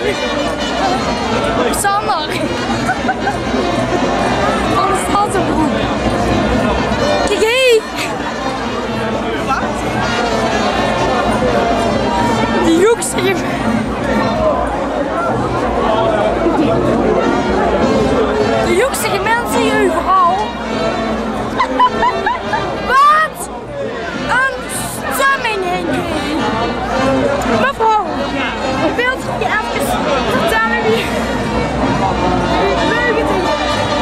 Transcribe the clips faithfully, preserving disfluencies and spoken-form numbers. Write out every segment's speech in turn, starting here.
Sander. Van de Stadsenbroek. Kijk hé. Die joeksige. De joeksige mensen hier overal. Wat? Een stemming heen. Mevrouw, wilt u even vertellen wie leuk het is?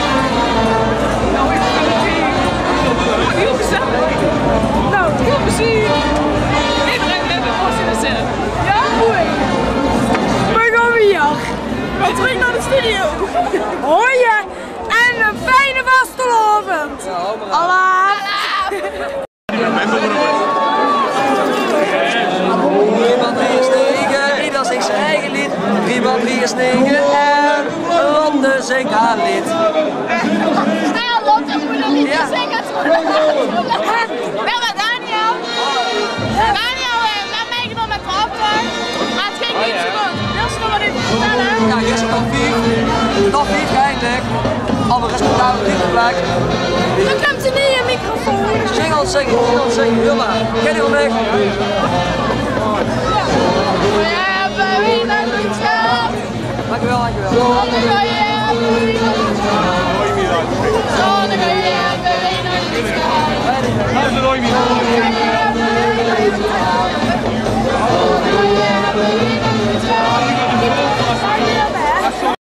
Heel gezellig. Nou, Veel plezier. Iedereen heeft een borst in de zin. ja, mooi. We gaan weer. Ga terug naar de studio. Hoi je. En een fijne vastelovend. Allah. driemaal drie is negen, ieder zingt zijn eigen lied. driemaal drie is negen en Lotte zingt haar lied. Snel, Lotte moet een liedje zingen. Wel met Daniel. Daniel werd meegenomen met de auto. Maar het ging niet zo goed. Wil ze nog wat even vertellen? Ja, hier is het top vier. Top vier eindelijk. Alle respectabele liedplek. Dan komt ze niet in microfoon. Singels zingen, singels zingen, wil maar. Ken je wel weg? We hebben weer een liedje. Dankjewel, dankjewel. Zonnige je hebben weer een liedje. Zonnige je hebben weer een liedje. Zonnige je hebben weer een liedje.